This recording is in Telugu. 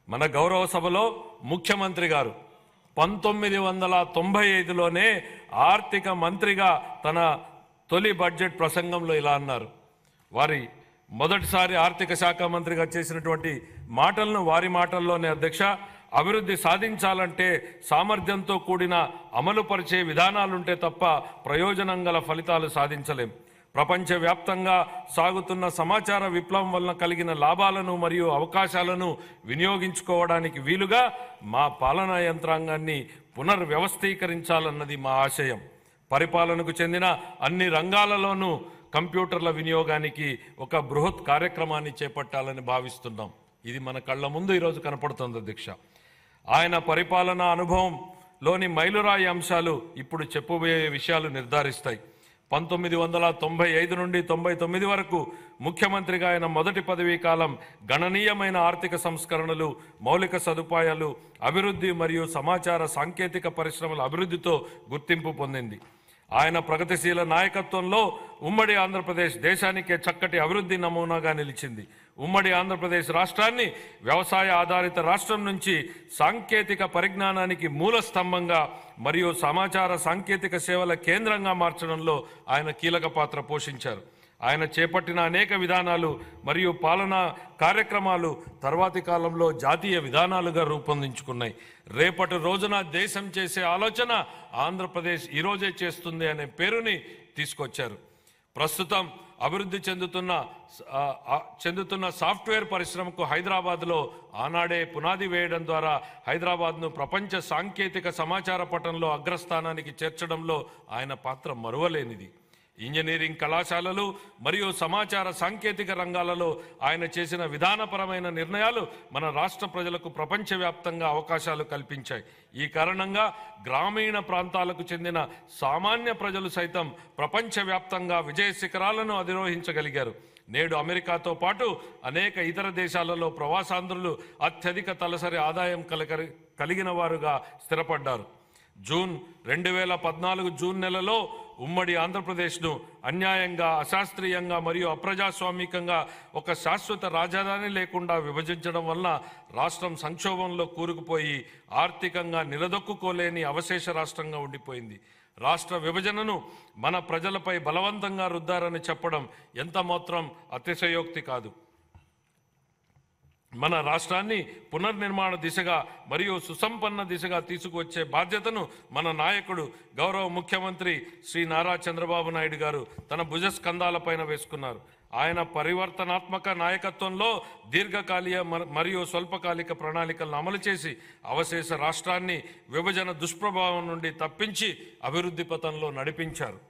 మన గౌరవ సభలో ముఖ్యమంత్రి గారు 1995లోనే ఆర్థిక మంత్రిగా తన తొలి బడ్జెట్ ప్రసంగంలో ఇలా అన్నారు. వారి మొదటిసారి ఆర్థిక శాఖ మంత్రిగా చేసినటువంటి మాటలను వారి మాటల్లోనే అధ్యక్ష, అభివృద్ధి సాధించాలంటే సామర్థ్యంతో కూడిన అమలుపరిచే విధానాలుంటే తప్ప ప్రయోజనం గల ఫలితాలు సాధించలేం. ప్రపంచవ్యాప్తంగా సాగుతున్న సమాచార విప్లవం వలన కలిగిన లాభాలను మరియు అవకాశాలను వినియోగించుకోవడానికి వీలుగా మా పాలనా యంత్రాంగాన్ని పునర్వ్యవస్థీకరించాలన్నది మా ఆశయం. పరిపాలనకు చెందిన అన్ని రంగాలలోనూ కంప్యూటర్ల వినియోగానికి ఒక బృహత్ కార్యక్రమాన్ని చేపట్టాలని భావిస్తున్నాం. ఇది మన కళ్ళ ముందు ఈరోజు కనపడుతుంది అధ్యక్ష. ఆయన పరిపాలనా అనుభవంలోని మైలురాయి అంశాలు ఇప్పుడు చెప్పబోయే విషయాలు నిర్ధారిస్తాయి. 1995 నుండి 99 వరకు ముఖ్యమంత్రిగా ఆయన మొదటి పదవీ కాలం గణనీయమైన ఆర్థిక సంస్కరణలు, మౌలిక సదుపాయాలు, అభివృద్ధి మరియు సమాచార సాంకేతిక పరిశ్రమల అభివృద్ధితో గుర్తింపు పొందింది. ఆయన ప్రగతిశీల నాయకత్వంలో ఉమ్మడి ఆంధ్రప్రదేశ్ దేశానికే చక్కటి అభివృద్ధి నమూనాగా నిలిచింది. ఉమ్మడి ఆంధ్రప్రదేశ్ రాష్ట్రాన్ని వ్యవసాయ ఆధారిత రాష్ట్రం నుంచి సాంకేతిక పరిజ్ఞానానికి మూల స్తంభంగా మరియు సమాచార సాంకేతిక సేవల కేంద్రంగా మార్చడంలో ఆయన కీలక పాత్ర పోషించారు. ఆయన చేపట్టిన అనేక విధానాలు మరియు పాలనా కార్యక్రమాలు తర్వాతి కాలంలో జాతీయ విధానాలుగా రూపొందించుకున్నాయి. రేపటి రోజున దేశం చేసే ఆలోచన ఆంధ్రప్రదేశ్ ఈరోజే చేస్తుంది అనే పేరుని తీసుకొచ్చారు. ప్రస్తుతం అభివృద్ధి చెందుతున్న సాఫ్ట్వేర్ పరిశ్రమకు హైదరాబాద్లో ఆనాడే పునాది వేయడం ద్వారా హైదరాబాద్ను ప్రపంచ సాంకేతిక సమాచార పటంలో అగ్రస్థానానికి చేర్చడంలో ఆయన పాత్ర మరువలేనిది. ఇంజనీరింగ్ కళాశాలలు మరియు సమాచార సాంకేతిక రంగాలలో ఆయన చేసిన విధానపరమైన నిర్ణయాలు మన రాష్ట్ర ప్రజలకు ప్రపంచవ్యాప్తంగా అవకాశాలు కల్పించాయి. ఈ కారణంగా గ్రామీణ ప్రాంతాలకు చెందిన సామాన్య ప్రజలు సైతం ప్రపంచవ్యాప్తంగా విజయ శిఖరాలను అధిరోహించగలిగారు. నేడు అమెరికాతో పాటు అనేక ఇతర దేశాలలో ప్రవాసాంధ్రులు అత్యధిక తలసరి ఆదాయం కలిగిన వారుగా స్థిరపడ్డారు. 2014 జూన్ నెలలో ఉమ్మడి ఆంధ్రప్రదేశ్ను అన్యాయంగా, అశాస్త్రీయంగా మరియు అప్రజాస్వామికంగా ఒక శాశ్వత రాజధాని లేకుండా విభజించడం వలన రాష్ట్రం సంక్షోభంలో కూరుకుపోయి ఆర్థికంగా నిలదొక్కుకోలేని అవశేష రాష్ట్రంగా ఉండిపోయింది. రాష్ట్ర విభజనను మన ప్రజలపై బలవంతంగా రుద్దారని చెప్పడం ఎంత మాత్రం అతిశయోక్తి కాదు. మన రాష్ట్రాన్ని పునర్నిర్మాణ దిశగా మరియు సుసంపన్న దిశగా తీసుకువచ్చే బాధ్యతను మన నాయకుడు గౌరవ ముఖ్యమంత్రి శ్రీ నారా చంద్రబాబు నాయుడు గారు తన భుజస్కంధాలపైన వేసుకున్నారు. ఆయన పరివర్తనాత్మక నాయకత్వంలో దీర్ఘకాలిక మరియు స్వల్పకాలిక ప్రణాళికలను అమలు చేసి అవశేష రాష్ట్రాన్ని విభజన దుష్ప్రభావం నుండి తప్పించి అభివృద్ధి పథంలో నడిపించారు.